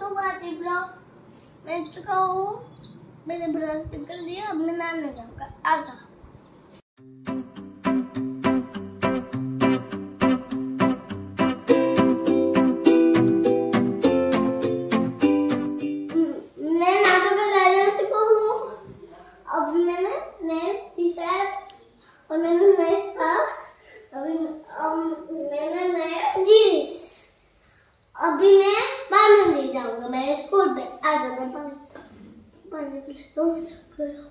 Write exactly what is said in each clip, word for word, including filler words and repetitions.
तो बात ही ब्लॉग मैं चुका हूँ, मैंने ब्रश निकल दिया, अब मैं नहाने जाऊंगा। आजा और मैंने नए शर्ट, अभी अब मैंने नए जीन्स, अभी मैं बाहर नहीं जाऊंगा, मैं स्कूल पे आ जाऊंगा। पानी पानी पी तो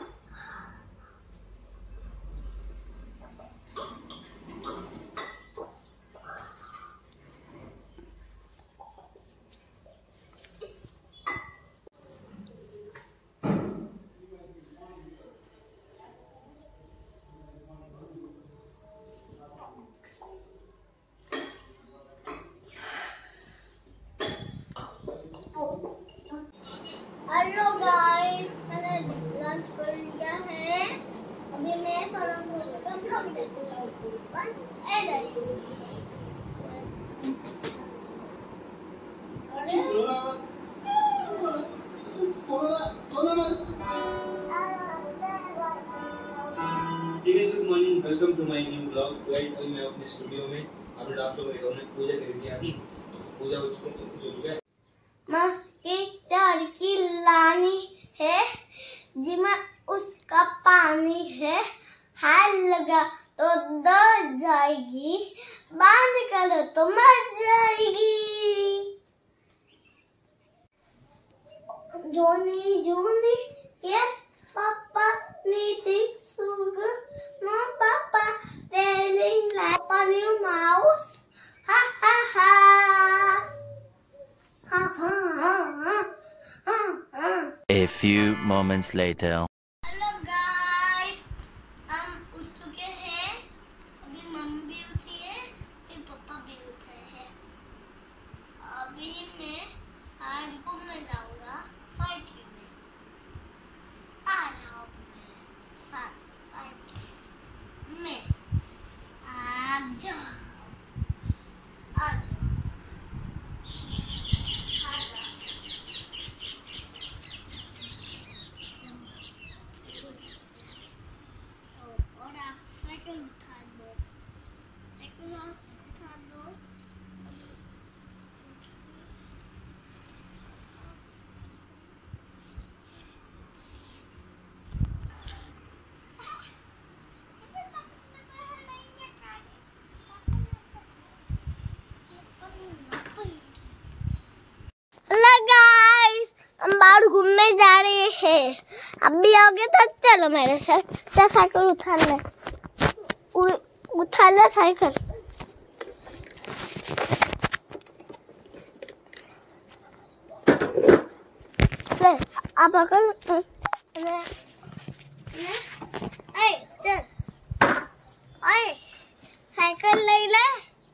हेलो गाइस, मैंने लंच कर लिया है, अभी मैं सोना का ब्लॉग देखूंगा। बस ऐड आई good morning, welcome to my new blog. Guys अभी मैं अपने स्टूडियो में अपने डांस को देख रहा हूं। पूजा करी थी अभी, पूजा हो चुकी है। मां की चार की लानी है, जिमा उसका पानी है, हाथ लगा तो दर्द जाएगी, बाहर निकालो तो मर जाएगी। Johnny Johnny yes papa eating sugar, no papa telling like a new mouse, ha ha ha, ha ha ha ha ha ha. A few moments later. Hello guys, हम उठ चुके हैं, अभी मम्मी भी उठी है, फिर पापा भी उठे हैं। अभी मैं आज घूमने जाऊंगा साइकिल में, आ जाओ मेरे साथ साइकिल में, आ जाओ आ जाओ आ जाओ। और आप साइकिल उठा दो, साइकिल उठा दो। हेलो गाइस, हम बाहर घूमने जा रहे हैं, अब भी आओगे तो चलो मेरे साथ। तो साइकिल उठा ले, उ, उठा ले साइकिल। ले आप अकल ले ले, ऐ चल, ऐ साइकिल ले ले।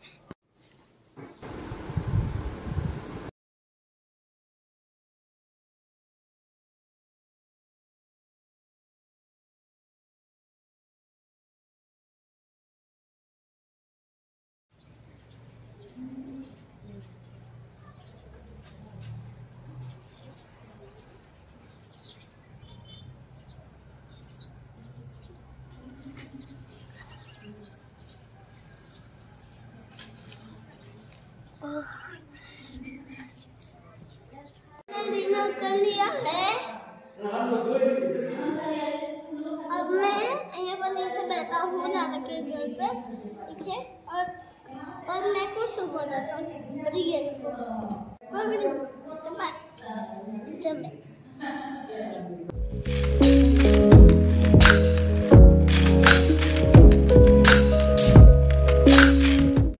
डिनर कर लिया है, अब मैं यहाँ पर नीचे बैठा हूँ दादा के घर पे पीछे, और और मैं कुछ बोल रहा था रियल को, कोई भी नहीं, बाय।